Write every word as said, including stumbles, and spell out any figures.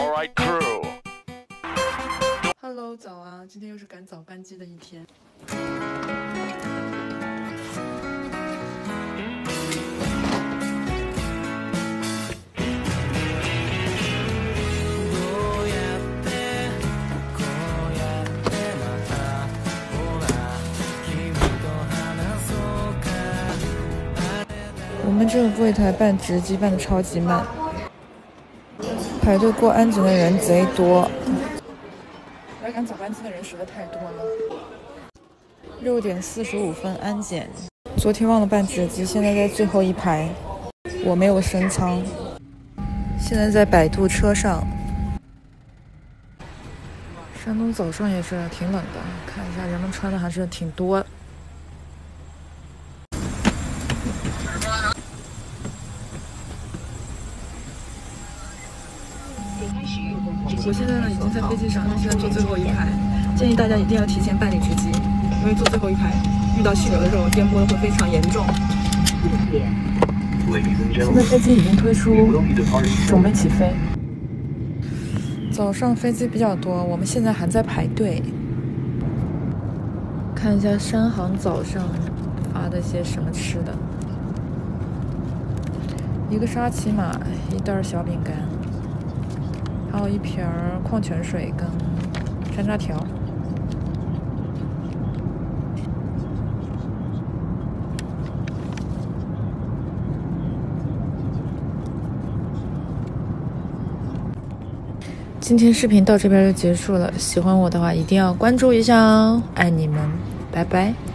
Alright, crew. Hello， 早啊！今天又是赶早班机的一天。我们这个柜台办值机办的超级慢，排队过安检的人贼多。来赶早班机的人实在太多了。六点四十五分安检，昨天忘了办值机，现在在最后一排，我没有升舱。现在在摆渡车上。山东早上也是挺冷的，看一下人们穿的还是挺多。我现在呢已经在飞机上，现在坐最后一排，建议大家一定要提前办理值机，因为坐最后一排遇到气流的时候颠簸会非常严重。现在飞机已经推出，准备起飞。早上飞机比较多，我们现在还在排队。看一下山航早上发的些什么吃的，一个沙琪玛，一袋小饼干。还有一瓶矿泉水跟山楂条。今天视频到这边就结束了，喜欢我的话一定要关注一下哦，爱你们，拜拜。